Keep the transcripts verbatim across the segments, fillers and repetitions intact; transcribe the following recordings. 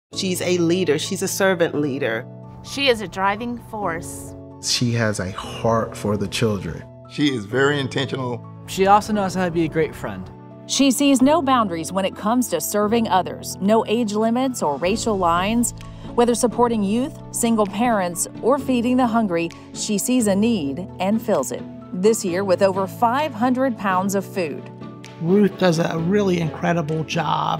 She's a leader. She's a servant leader. She is a driving force. She has a heart for the children. She is very intentional. She also knows how to be a great friend. She sees no boundaries when it comes to serving others, no age limits or racial lines. Whether supporting youth, single parents, or feeding the hungry, she sees a need and fills it. This year with over five hundred pounds of food. Ruth does a really incredible job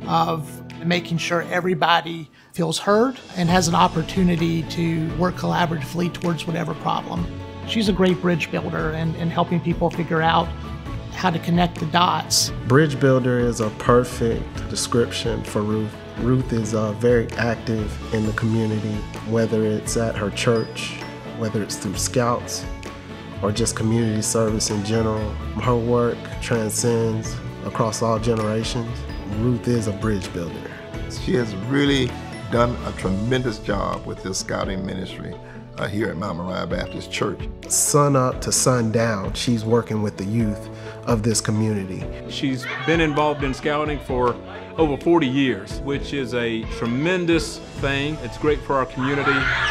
of making sure everybody feels heard and has an opportunity to work collaboratively towards whatever problem. She's a great bridge builder and, and helping people figure out how to connect the dots. Bridge builder is a perfect description for Ruth. Ruth is uh, very active in the community, whether it's at her church, whether it's through Scouts, or just community service in general. Her work transcends across all generations. Ruth is a bridge builder. She has really done a tremendous job with this scouting ministry uh, here at Mount Moriah Baptist Church. Sun up to sundown, she's working with the youth of this community. She's been involved in scouting for over forty years, which is a tremendous thing. It's great for our community,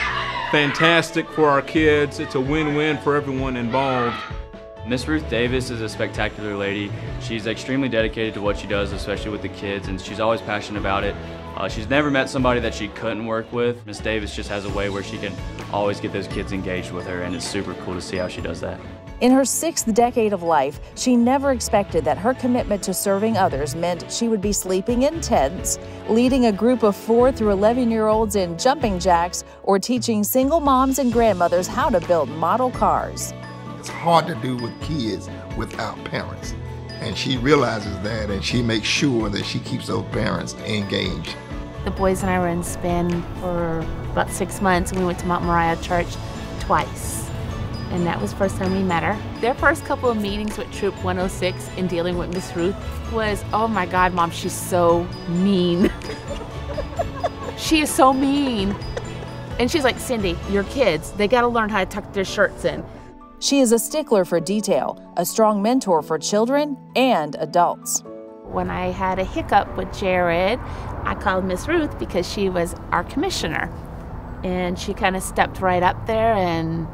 fantastic for our kids. It's a win-win for everyone involved. Miss Ruth Davis is a spectacular lady. She's extremely dedicated to what she does, especially with the kids, and she's always passionate about it. Uh, she's never met somebody that she couldn't work with. Miss Davis just has a way where she can always get those kids engaged with her, and it's super cool to see how she does that. In her sixth decade of life, she never expected that her commitment to serving others meant she would be sleeping in tents, leading a group of four through eleven-year-olds in jumping jacks, or teaching single moms and grandmothers how to build model cars. It's hard to do with kids without parents. And she realizes that, and she makes sure that she keeps those parents engaged. The boys and I were in Spain for about six months, and we went to Mount Moriah Church twice. And that was the first time we met her. Their first couple of meetings with Troop one oh six in dealing with Miss Ruth was, oh my God, Mom, she's so mean. She is so mean. And she's like, Cindy, your kids, they gotta learn how to tuck their shirts in. She is a stickler for detail, a strong mentor for children and adults. When I had a hiccup with Jared, I called Miss Ruth because she was our commissioner. And she kind of stepped right up there and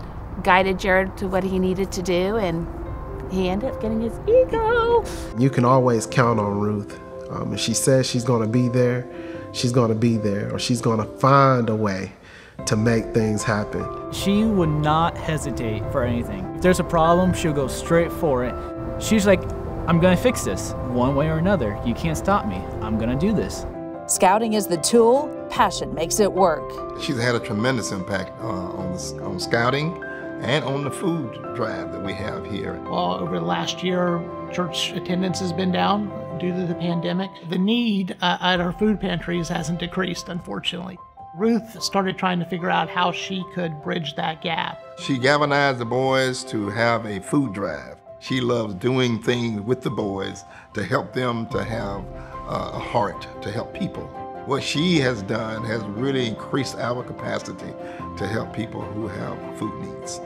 guided Jared to what he needed to do, and he ended up getting his ego. You can always count on Ruth. Um, if she says she's gonna be there, she's gonna be there, or she's gonna find a way to make things happen. She would not hesitate for anything. If there's a problem, she'll go straight for it. She's like, I'm gonna fix this one way or another. You can't stop me. I'm gonna do this. Scouting is the tool, passion makes it work. She's had a tremendous impact uh, on, the, on scouting and on the food drive that we have here. Well, over the last year, church attendance has been down due to the pandemic. The need uh, at our food pantries hasn't decreased, unfortunately. Ruth started trying to figure out how she could bridge that gap. She galvanized the boys to have a food drive. She loves doing things with the boys to help them to have uh, a heart to help people. What she has done has really increased our capacity to help people who have food needs.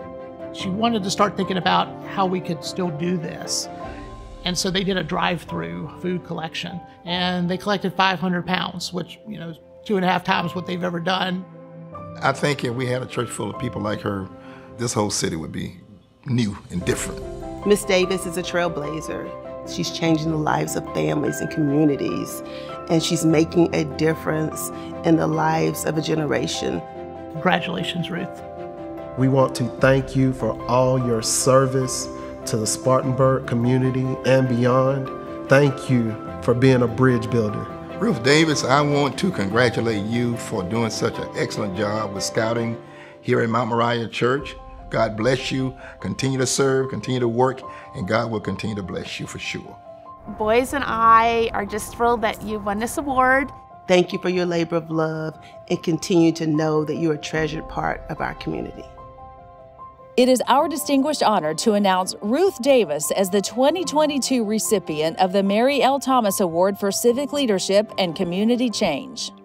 She wanted to start thinking about how we could still do this. And so they did a drive-through food collection, and they collected five hundred pounds, which, you know, two and a half times what they've ever done. I think if we had a church full of people like her, this whole city would be new and different. Miss Davis is a trailblazer. She's changing the lives of families and communities, and she's making a difference in the lives of a generation. Congratulations, Ruth. We want to thank you for all your service to the Spartanburg community and beyond. Thank you for being a bridge builder. Ruth Davis, I want to congratulate you for doing such an excellent job with scouting here at Mount Moriah Church. God bless you. Continue to serve, continue to work, and God will continue to bless you for sure. Boys and I are just thrilled that you won this award. Thank you for your labor of love, and continue to know that you're a treasured part of our community. It is our distinguished honor to announce Ruth Davis as the twenty twenty-two recipient of the Mary L. Thomas Award for Civic Leadership and Community Change.